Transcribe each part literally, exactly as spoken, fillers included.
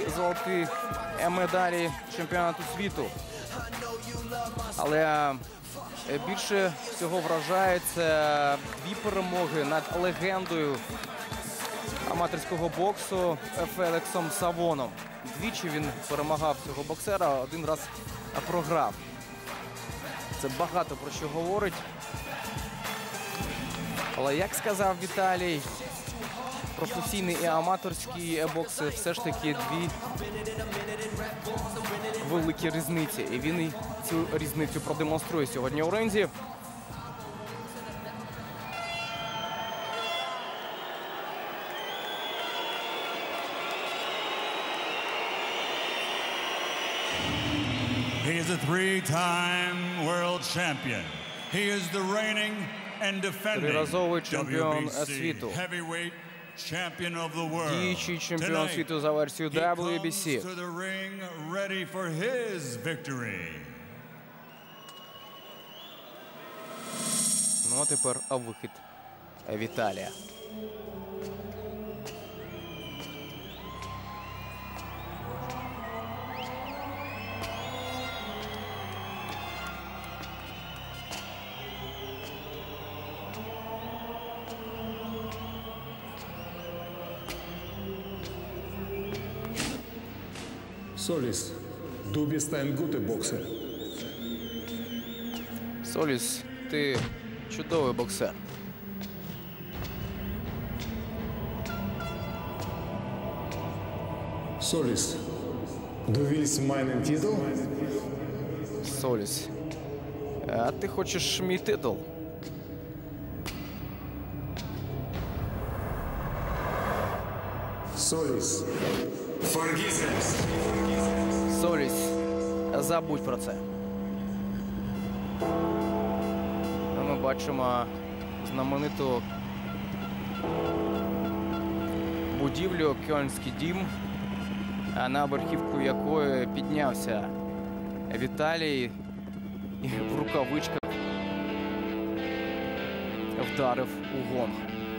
золоті медалі чемпіонату світу. Але більше всього вражає це дві перемоги над легендою аматорського боксу Феліксом Савоном. Двічі він перемагав цього боксера, один раз програв. Це багато про що говорить. Але, як сказав Віталій, професійний і аматорський бокс – все ж таки дві великі різниці. І він і цю різницю продемонструє сьогодні у ринзі. He is a three-time world champion. He is the reigning and defending Триразовий чемпіон W B C світу. heavyweight champion of the world. Діючий чемпіон світу за версією дабл ю бі сі. He comes to the ring ready for his victory. Ну а тепер вихід Віталія. Solis, du bist ein guter Boxer. Соліс, ти чудовий боксер. Solis, du willst meinen Titel? Соліс, а ти хочеш мій титул? Solis, vergiss es. Соліс, забудь про це. Ми бачимо знамениту будівлю Кьольнський дім, на верхівку якої піднявся Віталій і в рукавичках вдарив у гонг.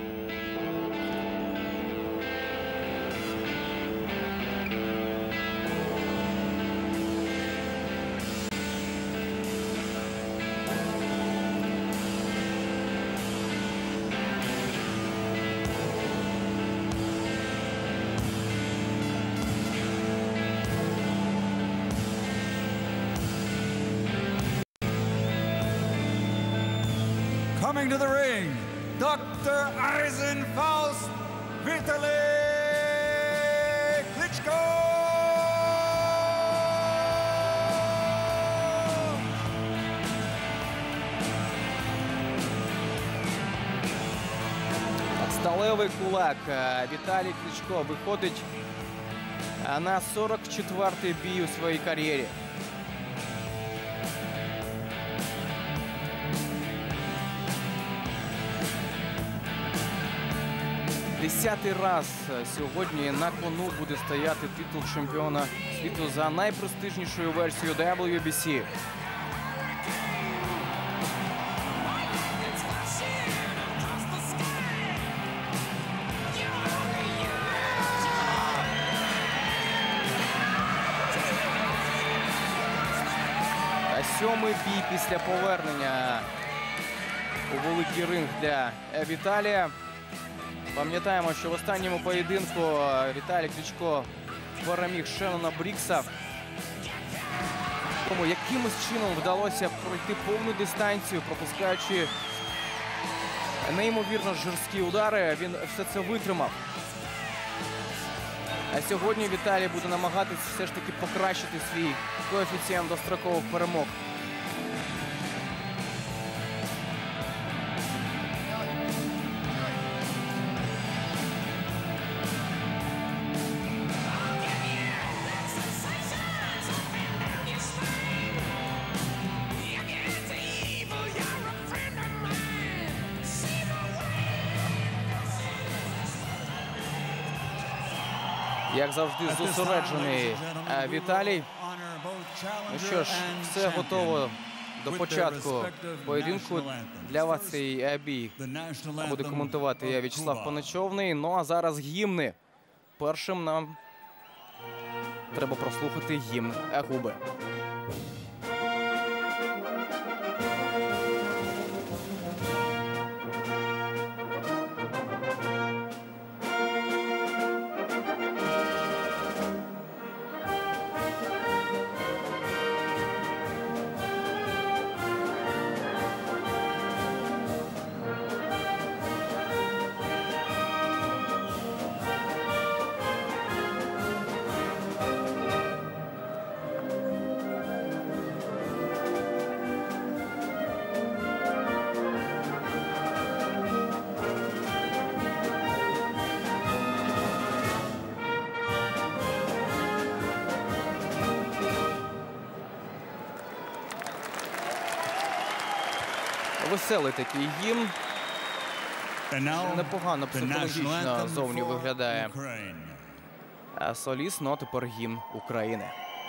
Coming to the ring, Doctor Eisenfaust Vitaly Klitschko! Сталевий кулак Віталій Кличко виходить на сорок четвертий бій у своїй кар'єрі. Десятий раз сьогодні на кону буде стояти титул чемпіона світу за найпрестижнішою версією дабл ю бі сі. А сьомий бій після повернення у великий ринг для Віталія. Пам'ятаємо, що в останньому поєдинку Віталій Кличко переміг Шеннона Брікса. Тому якимось чином вдалося пройти повну дистанцію, пропускаючи неймовірно жорсткі удари. Він все це витримав. А сьогодні Віталій буде намагатись все ж таки покращити свій коефіцієнт дострокових перемог. Як завжди, зосереджений Віталій. Ну що ж, все готово до початку поєдинку. Для вас цей бій буде коментувати я, В'ячеслав Паничовний. Ну а зараз гімни. Першим нам треба прослухати гімн Куби. Веселий такий гімн. Непогано психологічно зовні виглядає соліст, ну а тепер гімн України.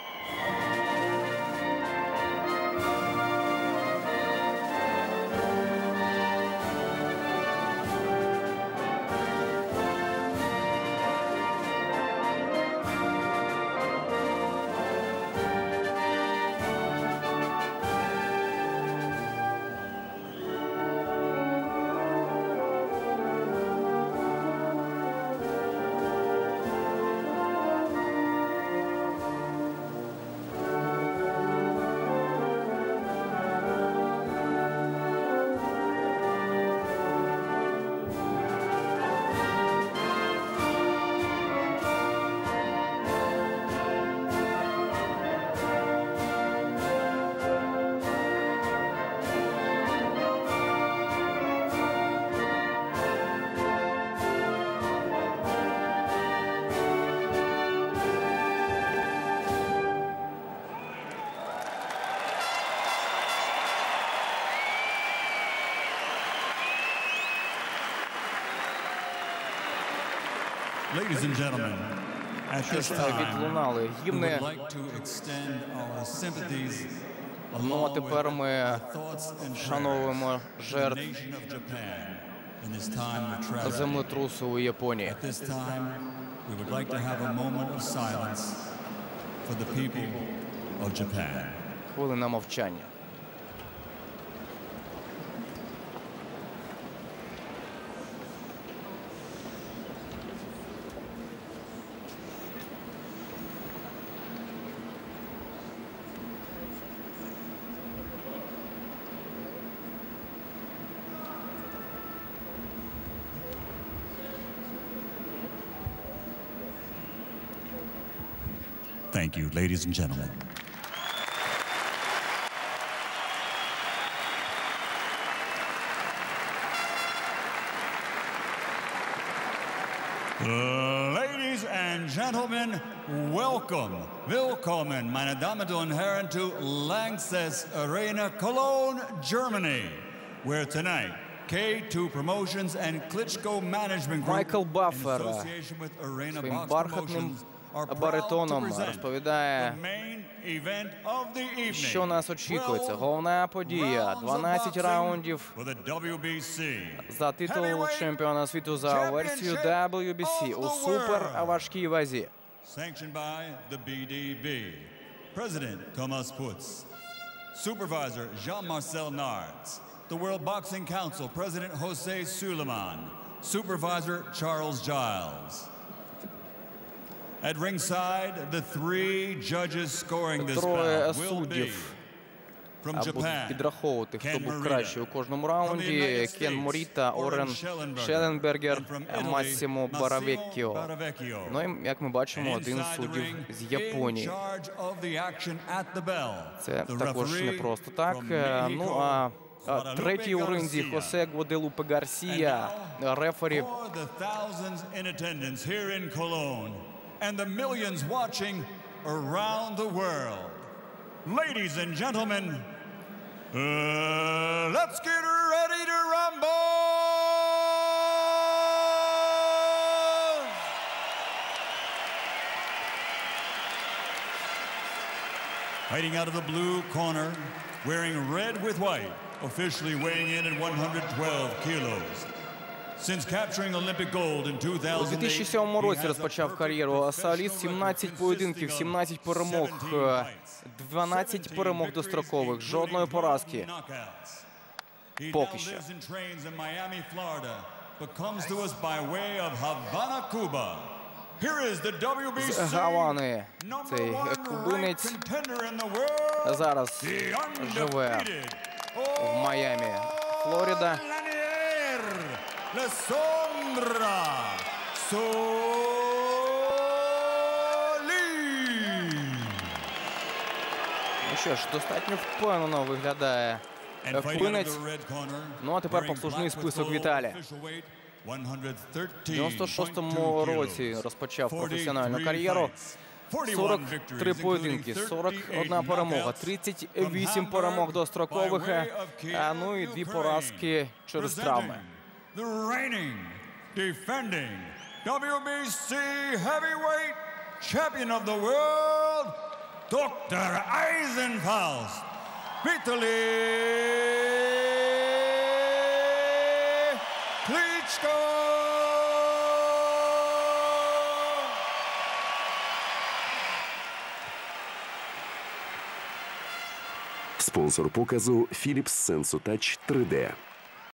Ladies and gentlemen, at this time, відлунали we гімни. would like to extend our sympathies Ну а along тепер with ми our thoughts and вшановуємо prayers to the жертв nation of Japan in this time of tragedy. землетрусу у Японії. At this time, we would like to have a moment of silence for the people of Japan. Хвилина мовчання. Thank you, ladies and gentlemen. Ladies and gentlemen, welcome, willkommen, meine Damen und Herren, to Lanxess Arena, Cologne, Germany, where tonight K two Promotions and Klitschko Management Group, Майкл in Баффер association with Arena своїм Box бархатним Promotions, are proud to баритоном present розповідає, the main event of the evening. що нас очікує. Це головна подія. дванадцять раундів For the W B C. за титул чемпіона світу за версією дабл ю бі сі у суперважкій вазі. Sanctioned by the B D B. President Thomas Putz. Supervisor Jean-Marcel Nartz. The World Boxing Council President Jose Suleiman. Supervisor Charles Giles. At ringside, the three judges scoring this Троє bout will be суддів from будуть Japan. підраховувати, хто Ken був Morita. кращий у кожному From the раунді. United Кен States, Моріта, Орен Schellenberger. Шелленбергер, And from Italy, Массимо Massimo Баравеккіо. Baravecchio. Ну і, як ми бачимо, And один з inside the суддів ring, з in Японії. charge of the action at the bell, Це the також не referee просто так. from Е, Ну Mexico, а а Guadalupe третій у ринзі Garcia. Хосе Гваделупе Гарсія, And рефері. For the thousands in attendance here in Cologne and the millions watching around the world. Ladies and gentlemen, uh, let's get ready to rumble! Fighting out of the blue corner, wearing red with white, officially weighing in at one hundred twelve kilos. Since capturing Olympic gold in two У thousand eight, дві тисячі сьомому he році has a розпочав perfect кар'єру record Асаліс. сімнадцять поєдинків, consisting of сімнадцять перемог, seventeen fights, дванадцять перемог seventeen дострокових, victories, жодної including поразки. knockouts. He Поки now що. lives and trains in Miami, Florida, but comes to us by way of Havana, Cuba. Here is the дабл ю бі сі З Гавани number цей one кубинець ranked contender in the world, зараз the живе undefeated в Майамі, Флорида. Lanier Lesondra Solis. Ну що ж, достатньо впевнено виглядає And fighting out of кубинець. the red corner, Ну, а тепер wearing послужний black with список gold, Віталія. official weight one thirteen В дев'яносто шостому році розпочав професіональну кар'єру. сорок три поєдинки, сорок одна перемога, тридцять вісім перемог дострокових, а ну і дві поразки через травми. The reigning, defending дабл ю бі сі heavyweight champion of the world, доктор Айзенфауст Віталій Кличко. Спонсор показу Philips Sensu Touch три Д.